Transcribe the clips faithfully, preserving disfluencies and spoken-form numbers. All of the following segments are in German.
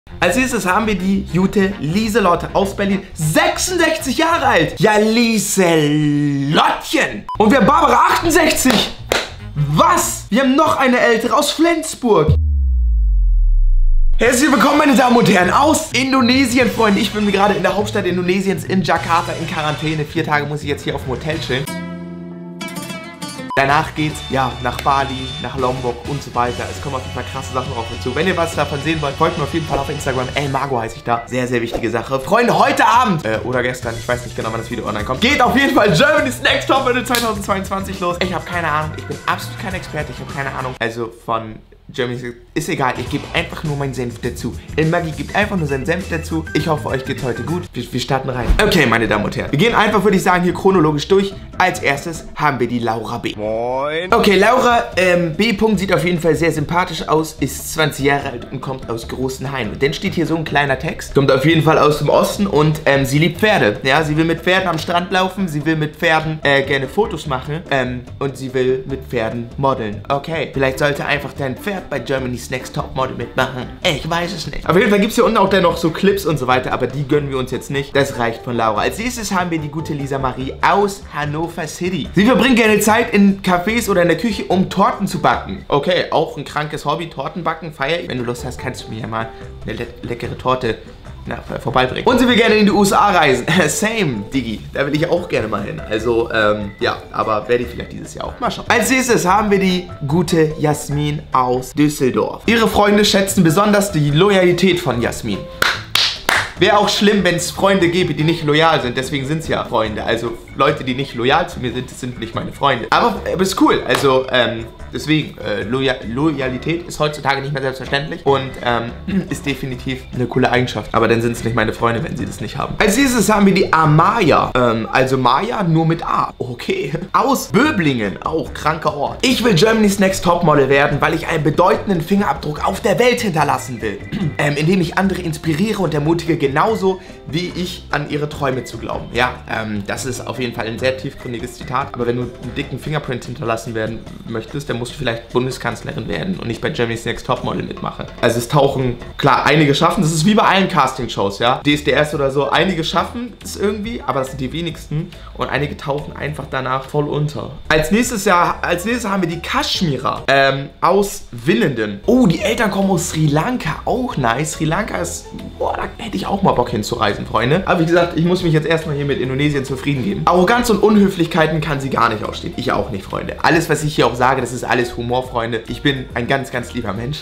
Als nächstes haben wir die gute Lieselotte aus Berlin. sechsundsechzig Jahre alt. Ja, Lieselottchen. Und wir haben Barbara, achtundsechzig. Was? Wir haben noch eine ältere aus Flensburg. Herzlich willkommen, meine Damen und Herren, aus Indonesien, Freunde. Ich bin gerade in der Hauptstadt Indonesiens, in Jakarta, in Quarantäne. Vier Tage muss ich jetzt hier auf dem Hotel chillen. Danach geht's, ja, nach Bali, nach Lombok und so weiter. Es kommen auf jeden Fall krasse Sachen auf uns zu. Wenn ihr was davon sehen wollt, folgt mir auf jeden Fall auf Instagram. Elmargo heiße ich da. Sehr, sehr wichtige Sache. Freunde, heute Abend, äh, oder gestern, ich weiß nicht genau, wann das Video online kommt, geht auf jeden Fall Germany's Next Top Model zweitausendzweiundzwanzig los. Ich habe keine Ahnung. Ich bin absolut kein Experte. Ich habe keine Ahnung. Also von Germany's Next, ist egal. Ich gebe einfach nur meinen Senf dazu. Elmagi gibt einfach nur seinen Senf dazu. Ich hoffe, euch geht's heute gut. Wir, wir starten rein. Okay, meine Damen und Herren. Wir gehen einfach, würde ich sagen, hier chronologisch durch. Als erstes haben wir die Laura B. Moin. Okay, Laura ähm, B. sieht auf jeden Fall sehr sympathisch aus, ist zwanzig Jahre alt und kommt aus Großenhain. Und dann steht hier so ein kleiner Text. Kommt auf jeden Fall aus dem Osten und ähm, sie liebt Pferde. Ja, sie will mit Pferden am Strand laufen, sie will mit Pferden äh, gerne Fotos machen ähm, und sie will mit Pferden modeln. Okay, vielleicht sollte einfach dein Pferd bei Germany's Next Top Model mitmachen. Ich weiß es nicht. Auf jeden Fall gibt es hier unten auch dann noch so Clips und so weiter, aber die gönnen wir uns jetzt nicht. Das reicht von Laura. Als nächstes haben wir die gute Lisa Marie aus Hannover City. Sie verbringt gerne Zeit in Cafés oder in der Küche, um Torten zu backen. Okay, auch ein krankes Hobby, Torten backen, feier ich. Wenn du Lust hast, kannst du mir ja mal eine le leckere Torte na, vorbeibringen. Und sie will gerne in die U S A reisen. Same, Digi. Da will ich auch gerne mal hin. Also, ähm, ja, aber werde ich vielleicht dieses Jahr auch mal schauen. Als nächstes haben wir die gute Jasmin aus Düsseldorf. Ihre Freunde schätzen besonders die Loyalität von Jasmin. Wäre auch schlimm, wenn es Freunde gäbe, die nicht loyal sind. Deswegen sind es ja Freunde. Also Leute, die nicht loyal zu mir sind, das sind nicht meine Freunde. Aber es ist cool. Also ähm, deswegen, äh, Loyal Loyalität ist heutzutage nicht mehr selbstverständlich. Und ähm, ist definitiv eine coole Eigenschaft. Aber dann sind es nicht meine Freunde, wenn sie das nicht haben. Als nächstes haben wir die Amaya. Ähm, also Maya nur mit A. Okay. Aus Böblingen. Auch kranker Ort. Ich will Germany's Next Top Model werden, weil ich einen bedeutenden Fingerabdruck auf der Welt hinterlassen will. ähm, indem ich andere inspiriere und ermutige, genauso wie ich an ihre Träume zu glauben. Ja, ähm, das ist auf jeden Fall ein sehr tiefgründiges Zitat. Aber wenn du einen dicken Fingerprint hinterlassen werden möchtest, dann musst du vielleicht Bundeskanzlerin werden und nicht bei Germany's Next Top Model mitmachen. Also es tauchen, klar, einige schaffen. Das ist wie bei allen Castingshows, ja. D S D S oder so. Einige schaffen es irgendwie, aber das sind die wenigsten. Und einige tauchen einfach danach voll unter. Als nächstes Jahr, als nächstes haben wir die Kashmira ähm, aus Willenden. Oh, die Eltern kommen aus Sri Lanka. Auch nice. Sri Lanka ist, boah, da hätte ich auch mal Bock hinzureisen, Freunde. Aber wie gesagt, ich muss mich jetzt erstmal hier mit Indonesien zufrieden geben. Arroganz und Unhöflichkeiten kann sie gar nicht ausstehen. Ich auch nicht, Freunde. Alles, was ich hier auch sage, das ist alles Humor, Freunde. Ich bin ein ganz, ganz lieber Mensch.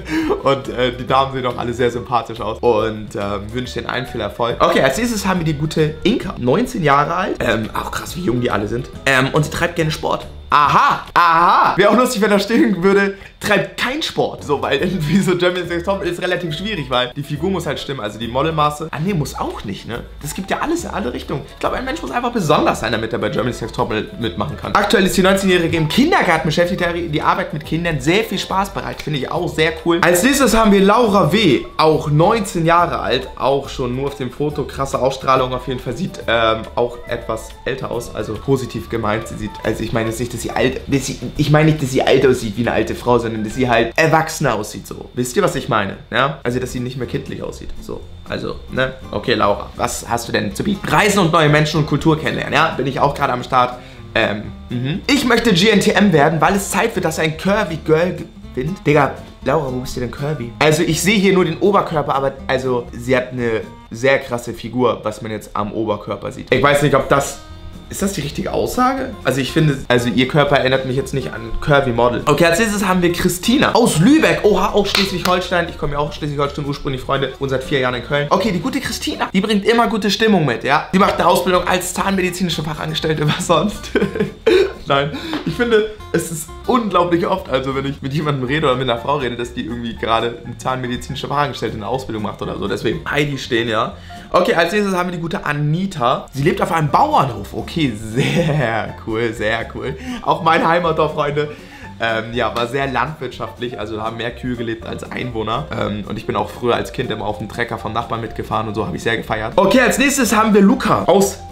Und äh, die Damen sehen auch alle sehr sympathisch aus. Und äh, wünsche denen allen viel Erfolg. Okay, als nächstes haben wir die gute Inka. neunzehn Jahre alt. Ähm, auch krass, wie jung die alle sind. Ähm, und sie treibt gerne Sport. Aha, aha. Wäre auch lustig, wenn da stehen würde, treibt kein Sport. So, weil irgendwie so Germany's Next Top ist relativ schwierig, weil die Figur muss halt stimmen, also die Modelmaße. Ah, nee, muss auch nicht, ne? Das gibt ja alles in alle Richtungen. Ich glaube, ein Mensch muss einfach besonders sein, damit er bei Germany's Next Top mitmachen kann. Aktuell ist die neunzehnjährige im Kindergarten beschäftigt, die Arbeit mit Kindern sehr viel Spaß bereit. Finde ich auch sehr cool. Als nächstes haben wir Laura W., auch neunzehn Jahre alt, auch schon nur auf dem Foto, krasse Ausstrahlung auf jeden Fall, sieht ähm, auch etwas älter aus, also positiv gemeint. Sie sieht, also ich meine jetzt nicht, dass sie alt, dass sie, ich meine nicht, dass sie alt aussieht wie eine alte Frau, sondern dass sie halt erwachsener aussieht, so. Wisst ihr, was ich meine? Ja? Also, dass sie nicht mehr kindlich aussieht, so. Also, ne? Okay, Laura, was hast du denn zu bieten? Reisen und neue Menschen und Kultur kennenlernen, ja? Bin ich auch gerade am Start. Ähm, mhm. Ich möchte G N T M werden, weil es Zeit wird, dass ein Curvy Girl gewinnt. Digga, Laura, wo bist du denn Curvy? Also, ich sehe hier nur den Oberkörper, aber, also, sie hat eine sehr krasse Figur, was man jetzt am Oberkörper sieht. Ich weiß nicht, ob das... Ist das die richtige Aussage? Also ich finde, also ihr Körper erinnert mich jetzt nicht an Curvy Model. Okay, als nächstes haben wir Christina aus Lübeck. Oha, auch Schleswig-Holstein. Ich komme ja auch aus Schleswig-Holstein ursprünglich, Freunde. Und seit vier Jahren in Köln. Okay, die gute Christina. Die bringt immer gute Stimmung mit, ja. Die macht eine Ausbildung als zahnmedizinische Fachangestellte. Was sonst? Nein. Ich finde, es ist unglaublich oft, also wenn ich mit jemandem rede oder mit einer Frau rede, dass die irgendwie gerade eine zahnmedizinische Fachangestellte eine Ausbildung macht oder so. Deswegen Heidi stehen, ja. Okay, als nächstes haben wir die gute Anita. Sie lebt auf einem Bauernhof. Okay, sehr cool, sehr cool. Auch mein Heimatdorf, Freunde. Ähm, ja, war sehr landwirtschaftlich, also haben mehr Kühe gelebt als Einwohner. Ähm, und ich bin auch früher als Kind immer auf dem Trecker vom Nachbarn mitgefahren und so, habe ich sehr gefeiert. Okay, als nächstes haben wir Luca aus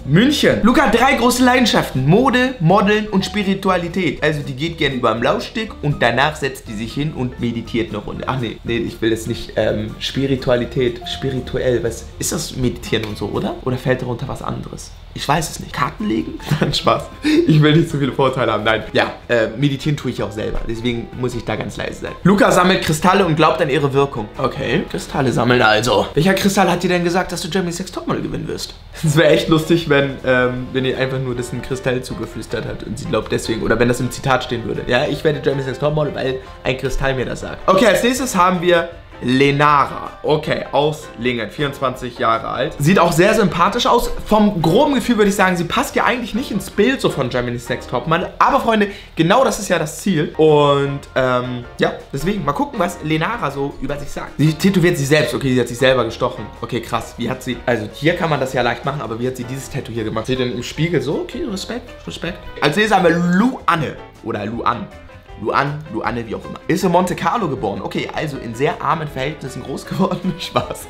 München. Luca hat drei große Leidenschaften. Mode, Modeln und Spiritualität. Also die geht gerne über ein Laufstück und danach setzt die sich hin und meditiert eine Runde. Ach nee, nee, ich will das nicht. Ähm, Spiritualität, spirituell. Was ist das Meditieren und so, oder? Oder fällt darunter was anderes? Ich weiß es nicht. Karten legen? Nein, Spaß. Ich will nicht zu viele Vorteile haben. Nein. Ja, äh, meditieren tue ich auch selber. Deswegen muss ich da ganz leise sein. Luca sammelt Kristalle und glaubt an ihre Wirkung. Okay, Kristalle sammeln also. Welcher Kristall hat dir denn gesagt, dass du Germany's Next Topmodel gewinnen wirst? Es wäre echt lustig, wenn, ähm, wenn ihr einfach nur das ein Kristall zugeflüstert hat und sie glaubt deswegen. Oder wenn das im Zitat stehen würde. Ja, ich werde Germany's Next Topmodel, weil ein Kristall mir das sagt. Okay, als nächstes haben wir Lenara. Okay, aus Lingen, vierundzwanzig Jahre alt. Sieht auch sehr sympathisch aus. Vom groben Gefühl würde ich sagen, sie passt ja eigentlich nicht ins Bild so von Germany's Next Topmodel. Aber Freunde, genau das ist ja das Ziel. Und ähm, ja, deswegen mal gucken, was Lenara so über sich sagt. Sie tätowiert sich selbst. Okay, sie hat sich selber gestochen. Okay, krass. Wie hat sie, also hier kann man das ja leicht machen, aber wie hat sie dieses Tattoo hier gemacht? Seht ihr im Spiegel so? Okay, Respekt, Respekt. Als nächstes haben wir Luanne. Oder Luan. Luan, Luanne, wie auch immer. Ist in Monte Carlo geboren. Okay, also in sehr armen Verhältnissen groß geworden. Spaß.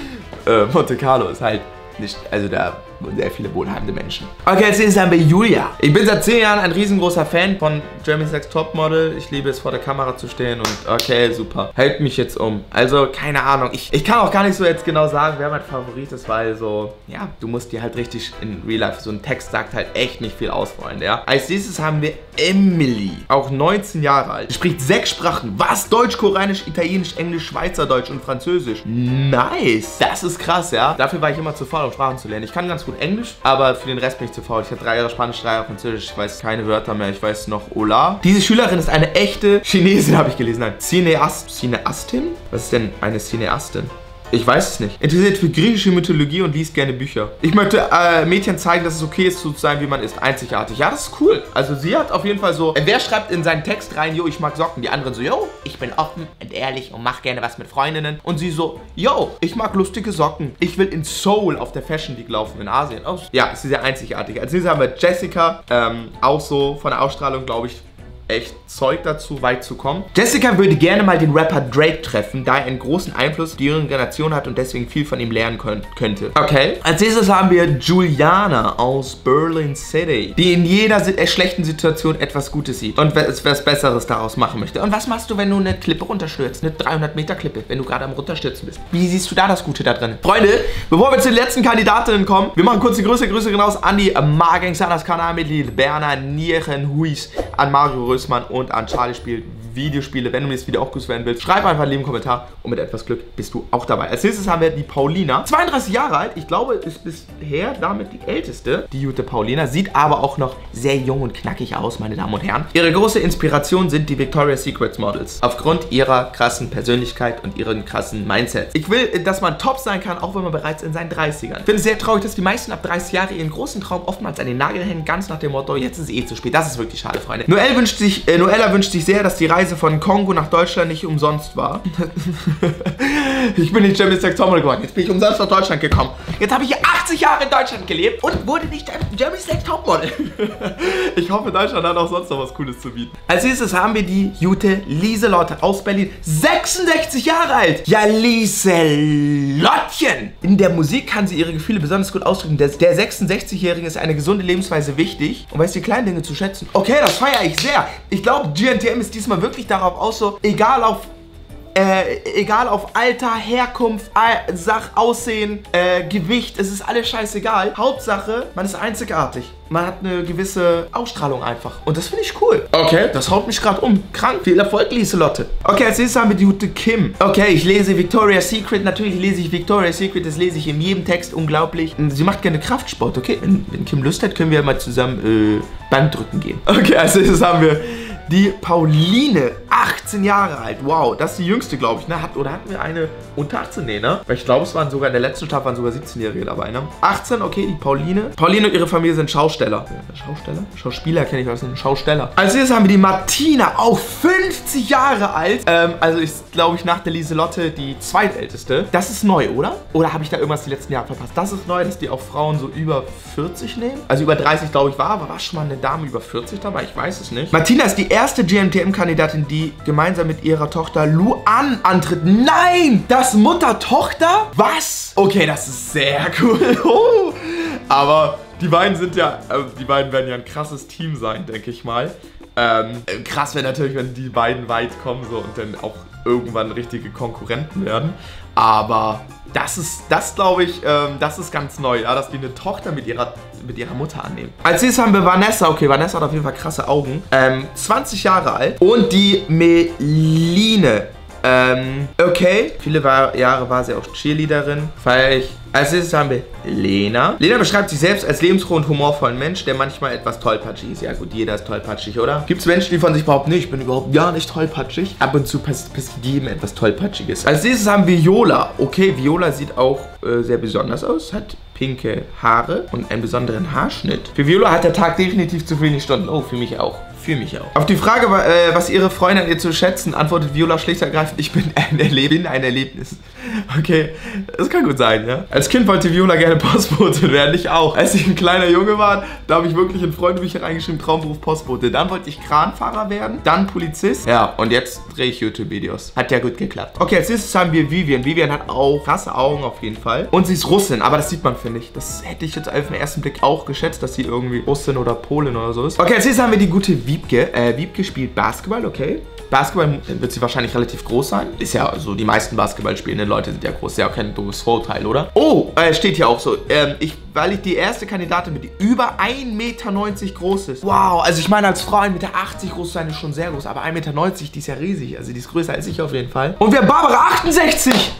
Äh, Monte Carlo ist halt nicht, also da wohnen sehr viele wohlhabende Menschen. Okay, als nächstes haben wir Julia. Ich bin seit zehn Jahren ein riesengroßer Fan von Germany's Next Topmodel. Ich liebe es, vor der Kamera zu stehen und okay, super. Hält mich jetzt um. Also, keine Ahnung. Ich, ich kann auch gar nicht so jetzt genau sagen, wer mein Favorit ist, weil so, ja, du musst dir halt richtig in Real Life, so ein Text sagt halt echt nicht viel aus, Freunde, ja. Als nächstes haben wir Emily. Auch neunzehn Jahre alt. Spricht sechs Sprachen. Was? Deutsch, Koreanisch, Italienisch, Englisch, Schweizerdeutsch und Französisch. Nice. Das ist krass, ja. Dafür war ich immer zu faul, um Sprachen zu lernen. Ich kann ganz gut Englisch, aber für den Rest bin ich zu faul. Ich habe drei Jahre Spanisch, drei Jahre Französisch. Ich weiß keine Wörter mehr. Ich weiß noch Hola. Diese Schülerin ist eine echte Chinesin, habe ich gelesen. Nein, Cineast, Cineastin? Was ist denn eine Cineastin? Ich weiß es nicht. Interessiert für griechische Mythologie und liest gerne Bücher. Ich möchte äh, Mädchen zeigen, dass es okay ist, so zu sein, wie man ist. Einzigartig. Ja, das ist cool. Also sie hat auf jeden Fall so... Wer schreibt in seinen Text rein, yo, ich mag Socken? Die anderen so, yo, ich bin offen und ehrlich und mach gerne was mit Freundinnen. Und sie so, yo, ich mag lustige Socken. Ich will in Seoul auf der Fashion Week laufen in Asien. Oh, ja, ist sehr einzigartig. Als nächstes haben wir Jessica. Ähm, auch so von der Ausstrahlung, glaube ich, echt Zeug dazu, weit zu kommen. Jessica würde gerne mal den Rapper Drake treffen, da er einen großen Einfluss auf die jüngere Generation hat und deswegen viel von ihm lernen könnt, könnte. Okay. Als nächstes haben wir Juliana aus Berlin City, die in jeder äh, schlechten Situation etwas Gutes sieht und was, was Besseres daraus machen möchte. Und was machst du, wenn du eine Klippe runterstürzt? Eine dreihundert Meter Klippe, wenn du gerade am Runterstürzen bist. Wie siehst du da das Gute da drin? Freunde, bevor wir zu den letzten Kandidatinnen kommen, wir machen kurz die Grüße, Grüße raus an die Magengsanas Kanal mit Berner Nieren Huis, an Mario Rösmann und an Charlie spielt Videospiele. Wenn du mir das Video auch grüßt werden willst, schreib einfach einen lieben Kommentar und mit etwas Glück bist du auch dabei. Als nächstes haben wir die Paulina. zweiunddreißig Jahre alt. Ich glaube, ist bisher damit die älteste. Die gute Paulina. Sieht aber auch noch sehr jung und knackig aus, meine Damen und Herren. Ihre große Inspiration sind die Victoria's Secret Models. Aufgrund ihrer krassen Persönlichkeit und ihren krassen Mindsets. Ich will, dass man top sein kann, auch wenn man bereits in seinen dreißigern. Ich finde es sehr traurig, dass die meisten ab dreißig Jahre ihren großen Traum oftmals an den Nagel hängen, ganz nach dem Motto, jetzt ist es eh zu spät. Das ist wirklich schade, Freunde. Noelle wünscht sich, äh, Noella wünscht sich sehr, dass die Reise von Kongo nach Deutschland nicht umsonst war. Ich bin nicht Germany's Next Topmodel geworden. Jetzt bin ich umsonst nach Deutschland gekommen. Jetzt habe ich hier achtzig Jahre in Deutschland gelebt und wurde nicht Germany's Next Topmodel. Ich hoffe, Deutschland hat auch sonst noch was Cooles zu bieten. Als nächstes haben wir die Jute Lieselotte aus Berlin. sechsundsechzig Jahre alt. Ja, Lieselottchen. In der Musik kann sie ihre Gefühle besonders gut ausdrücken. Der, der sechsundsechzigjährige ist eine gesunde Lebensweise wichtig und weiß die kleinen Dinge zu schätzen. Okay, das feiere ich sehr. Ich glaube, G N T M ist diesmal wirklich darauf aus, so egal auf Äh, egal auf Alter, Herkunft, Al Sach, Aussehen, äh, Gewicht, es ist alles scheißegal. Hauptsache, man ist einzigartig. Man hat eine gewisse Ausstrahlung einfach. Und das finde ich cool. Okay, das haut mich gerade um. Krank, viel Erfolg, Lieselotte. Okay, als nächstes haben wir die gute Kim. Okay, ich lese Victoria's Secret. Natürlich lese ich Victoria's Secret. Das lese ich in jedem Text. Unglaublich. Sie macht gerne Kraftsport. Okay, wenn, wenn Kim Lust hat, können wir mal zusammen äh, Bankdrücken gehen. Okay, als nächstes haben wir die Pauline, achtzehn Jahre alt. Wow, das ist die jüngste, glaube ich, ne? Hat, oder hatten wir eine unter achtzehn? Nee, ne? Weil ich glaube, es waren sogar in der letzten Staffel waren sogar siebzehnjährige dabei, ne? achtzehn, okay, die Pauline. Pauline und ihre Familie sind Schausteller. Schausteller? Schauspieler kenne ich, was sind Schausteller. Als nächstes haben wir die Martina, auch fünfzig Jahre alt. Ähm, also ist, glaube ich, nach der Lieselotte die zweitälteste. Das ist neu, oder? Oder habe ich da irgendwas die letzten Jahre verpasst? Das ist neu, dass die auch Frauen so über vierzig nehmen. Also über dreißig, glaube ich, war, aber war schon mal eine Dame über vierzig dabei? Ich weiß es nicht. Martina ist die erste G N T M-Kandidatin, die gemeinsam mit ihrer Tochter Luan antritt. Nein! Das Mutter-Tochter? Was? Okay, das ist sehr cool. Oh. Aber Die beiden sind ja, also die beiden werden ja ein krasses Team sein, denke ich mal. Ähm, krass wäre natürlich, wenn die beiden weit kommen so und dann auch irgendwann richtige Konkurrenten werden. Aber das ist, das glaube ich, ähm, das ist ganz neu, ja, dass die eine Tochter mit ihrer, mit ihrer Mutter annehmen. Als nächstes haben wir Vanessa. Okay, Vanessa hat auf jeden Fall krasse Augen. Ähm, zwanzig Jahre alt. Und die Meline. Ähm, okay. Viele war, Jahre war sie auch Cheerleaderin. Feier ich. Als nächstes haben wir Lena. Lena beschreibt sich selbst als lebensfrohen und humorvollen Mensch, der manchmal etwas tollpatschig ist. Ja gut, jeder ist tollpatschig, oder? Gibt es Menschen, die von sich behaupten, nee, ich bin überhaupt gar nicht tollpatschig? Ab und zu passiert jedem etwas Tollpatschiges. Als nächstes haben wir Viola. Okay, Viola sieht auch äh, sehr besonders aus. Hat pinke Haare und einen besonderen Haarschnitt. Für Viola hat der Tag definitiv zu wenig Stunden. Oh, für mich auch. Für mich auch. Auf die Frage, äh, was ihre Freunde an ihr zu schätzen, antwortet Viola schlicht und ergreifend, ich bin ein, Erleb bin ein Erlebnis. Okay, das kann gut sein, ja. Als Kind wollte Viola gerne Postbote werden, ich auch. Als ich ein kleiner Junge war, da habe ich wirklich in Freundebücher reingeschrieben, Traumberuf Postbote. Dann wollte ich Kranfahrer werden, dann Polizist. Ja, und jetzt drehe ich YouTube-Videos. Hat ja gut geklappt. Okay, als nächstes haben wir Vivian. Vivian hat auch krasse Augen auf jeden Fall. Und sie ist Russin, aber das sieht man, finde ich. Das hätte ich jetzt auf den ersten Blick auch geschätzt, dass sie irgendwie Russin oder Polin oder so ist. Okay, als nächstes haben wir die gute Wiebke. Äh, Wiebke spielt Basketball, okay. Basketball wird sie wahrscheinlich relativ groß sein. Ist ja so, die meisten Basketball spielenden Leute sind ja groß. Ist ja auch kein doofes Vorurteil, oder? Oh, äh, steht hier auch so. Ähm, ich, weil ich die erste Kandidatin bin, die über ein Meter neunzig groß ist. Wow, also ich meine, als Frau ein Meter achtzig groß sein ist schon sehr groß. Aber ein Meter neunzig, die ist ja riesig. Also die ist größer als ich auf jeden Fall. Und wir haben Barbara achtundsechzig.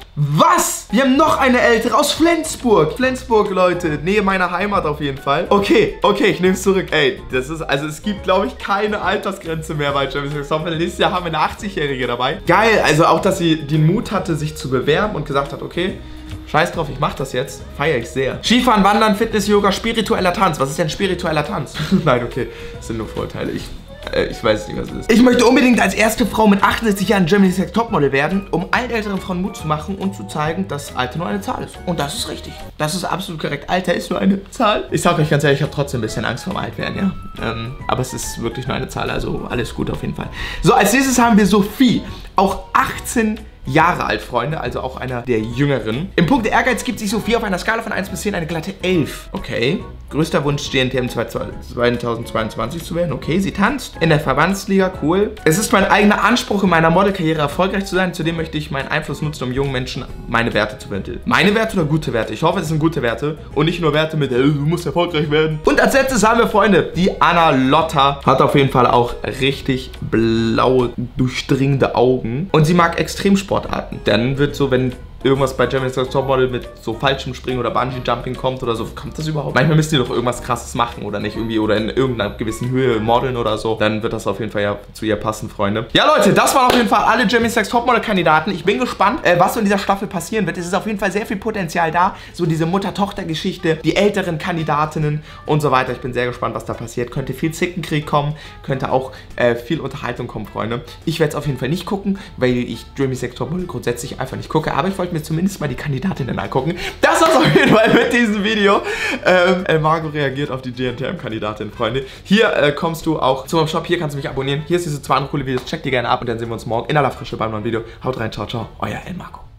Was? Wir haben noch eine ältere aus Flensburg. Flensburg, Leute. Nähe meiner Heimat auf jeden Fall. Okay, okay, ich nehme es zurück. Ey, das ist, also es gibt, glaube ich, keine Altersgrenze mehr bei Germany's Next Topmodel. Nächstes Jahr haben wir eine achtzigjährige dabei. Geil, also auch, dass sie den Mut hatte, sich zu bewerben und gesagt hat, okay, scheiß drauf, ich mach das jetzt. Feiere ich sehr. Skifahren, Wandern, Fitness, Yoga, spiritueller Tanz. Was ist denn spiritueller Tanz? Nein, okay, das sind nur Vorurteile. Ich... Ich weiß nicht, was es ist. Ich möchte unbedingt als erste Frau mit achtundsechzig Jahren Germany's Next Topmodel werden, um allen älteren Frauen Mut zu machen und zu zeigen, dass Alter nur eine Zahl ist. Und das ist richtig. Das ist absolut korrekt. Alter ist nur eine Zahl. Ich sag euch ganz ehrlich, ich habe trotzdem ein bisschen Angst vorm Altwerden, ja. Ähm, aber es ist wirklich nur eine Zahl, also alles gut auf jeden Fall. So, als nächstes haben wir Sophie. Auch achtzehn Jahre alt, Freunde, also auch einer der Jüngeren. Im Punkt der Ehrgeiz gibt sich Sophie auf einer Skala von eins bis zehn eine glatte elf. Okay. Größter Wunsch, G N T M zweitausendzweiundzwanzig zu werden. Okay, sie tanzt in der Verbandsliga, cool. Es ist mein eigener Anspruch, in meiner Modelkarriere erfolgreich zu sein. Zudem möchte ich meinen Einfluss nutzen, um jungen Menschen meine Werte zu vermitteln. Meine Werte oder gute Werte? Ich hoffe, es sind gute Werte und nicht nur Werte mit, äh, du musst erfolgreich werden. Und als letztes haben wir, Freunde, die Anna Lotta. Hat auf jeden Fall auch richtig blaue, durchdringende Augen. Und sie mag Extremsportarten. Dann wird so, wenn irgendwas bei Germany's Next Topmodel mit so Fallschirmspringen oder Bungee-Jumping kommt oder so. Kommt das überhaupt? Manchmal müsst ihr doch irgendwas Krasses machen oder nicht irgendwie oder in irgendeiner gewissen Höhe modeln oder so. Dann wird das auf jeden Fall ja zu ihr passen, Freunde. Ja, Leute, das waren auf jeden Fall alle Germany's Next Topmodel-Kandidaten. Ich bin gespannt, äh, was so in dieser Staffel passieren wird. Es ist auf jeden Fall sehr viel Potenzial da. So diese Mutter-Tochter-Geschichte, die älteren Kandidatinnen und so weiter. Ich bin sehr gespannt, was da passiert. Könnte viel Zickenkrieg kommen, könnte auch äh, viel Unterhaltung kommen, Freunde. Ich werde es auf jeden Fall nicht gucken, weil ich Germany's Next Topmodel grundsätzlich einfach nicht gucke. Aber ich wollte mir zumindest mal die Kandidatinnen angucken. Das war's auf jeden Fall mit diesem Video. Ähm, El Mago reagiert auf die G N T M-Kandidatin, Freunde. Hier äh, kommst du auch zu meinem Shop. Hier kannst du mich abonnieren. Hier ist diese zwei andere coole Videos. Check die gerne ab und dann sehen wir uns morgen in aller Frische beim neuen Video. Haut rein, ciao, ciao. Euer El Mago.